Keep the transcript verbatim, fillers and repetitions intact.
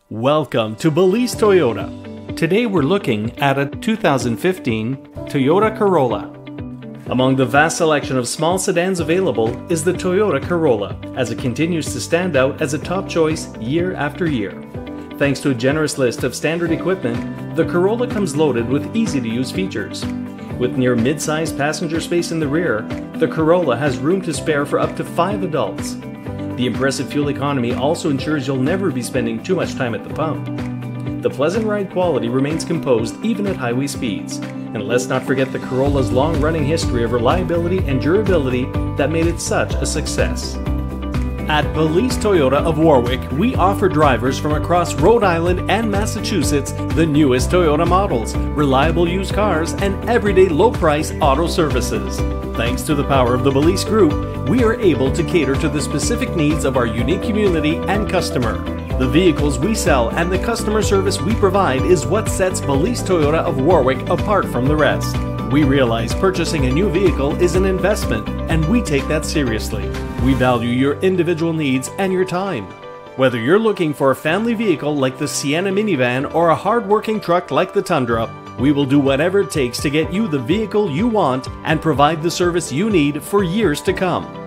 Welcome to Belize Toyota. Today we're looking at a two thousand fifteen Toyota Corolla. Among the vast selection of small sedans available is the Toyota Corolla, as it continues to stand out as a top choice year after year. Thanks to a generous list of standard equipment, the Corolla comes loaded with easy-to-use features. With near mid-sized passenger space in the rear, the Corolla has room to spare for up to five adults. The impressive fuel economy also ensures you'll never be spending too much time at the pump. The pleasant ride quality remains composed even at highway speeds. And let's not forget the Corolla's long-running history of reliability and durability that made it such a success. At Belize Toyota of Warwick, we offer drivers from across Rhode Island and Massachusetts the newest Toyota models, reliable used cars, and everyday low-price auto services. Thanks to the power of the Belize Group, we are able to cater to the specific needs of our unique community and customer. The vehicles we sell and the customer service we provide is what sets Belize Toyota of Warwick apart from the rest. We realize purchasing a new vehicle is an investment, and we take that seriously. We value your individual needs and your time. Whether you're looking for a family vehicle like the Sienna minivan or a hard-working truck like the Tundra, we will do whatever it takes to get you the vehicle you want and provide the service you need for years to come.